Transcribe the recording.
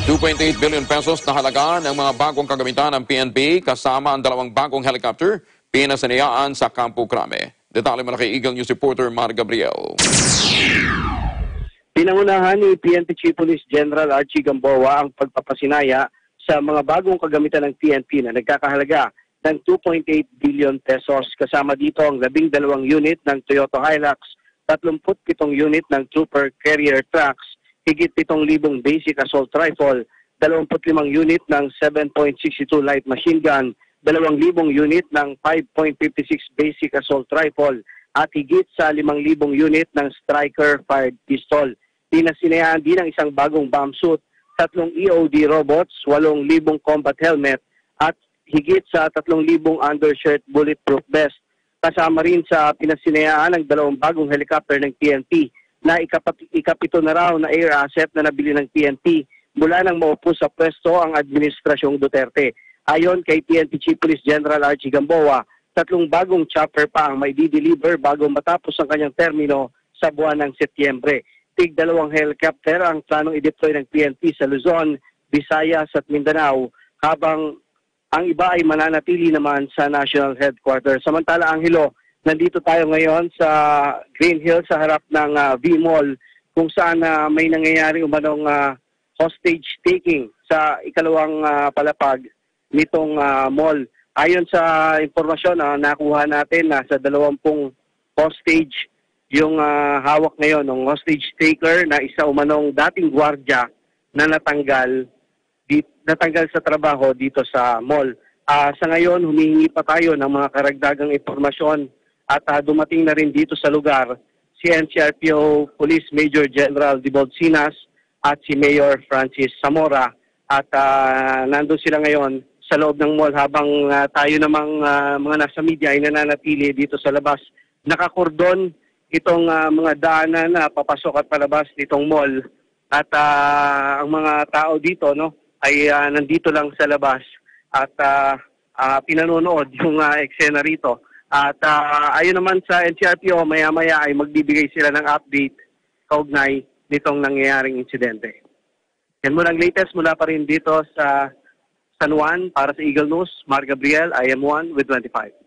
2.8 billion pesos na halaga ng mga bagong kagamitan ng PNP kasama ang dalawang bagong helicopter pinasinayaan sa Kampo Crame. Detalye mo na kay Eagle News reporter Mar Gabriel. Pinangunahan ni PNP Chief Police General Archie Gamboa ang pagpapasinaya sa mga bagong kagamitan ng PNP na nagkakahalaga ng 2.8 billion pesos. Kasama dito ang 12 unit ng Toyota Hilux, 37 unit ng Trooper Carrier Trucks, higit 7,000 basic assault rifle, 25 unit ng 7.62 light machine gun, 2,000 unit ng 5.56 basic assault rifle, at higit sa 5,000 unit ng striker fired pistol. Pinasinayaan din ang isang bagong bomb suit, 3 EOD robots, 8,000 combat helmet, at higit sa 3,000 undershirt bulletproof vest. Kasama rin sa pinasinayaan ang 2 bagong helicopter ng PNP na ikapito na raw na air asset na nabili ng PNP mula nang maupo sa pwesto ang Administrasyong Duterte. Ayon kay PNP Chief Police General Archie Gamboa, 3 bagong chopper pa ang may di-deliver bago matapos ang kanyang termino sa buwan ng Setyembre. Tig 2 helicopter ang planong i-deploy ng PNP sa Luzon, Visayas at Mindanao, habang ang iba ay mananatili naman sa National Headquarters. Samantala, ang Hilo, nandito tayo ngayon sa Green Hills sa harap ng V-Mall kung saan may nangyayari umanong hostage taking sa ikalawang palapag nitong mall. Ayon sa impormasyon na nakuha natin, nasa 20 hostage yung hawak ngayon ng hostage taker na isa umanong dating gwardiya na natanggal sa trabaho dito sa mall. Sa ngayon, humihingi pa tayo ng mga karagdagang impormasyon at dumating na rin dito sa lugar si NCRPO Police Major General Dibolsinas at si Mayor Francis Zamora. At nandun sila ngayon sa loob ng mall habang tayo namang mga nasa media ay nananatili dito sa labas. Nakakordon itong mga daanan na papasok at palabas nitong mall. At ang mga tao dito ay nandito lang sa labas at pinanonood yung eksena rito. At ayon naman sa NCRPO, maya-maya ay magbibigay sila ng update kaugnay nitong nangyayaring insidente. Yan muna ang latest mula pa rin dito sa San Juan para sa Eagle News. Mar Gabriel, IM1 with 25.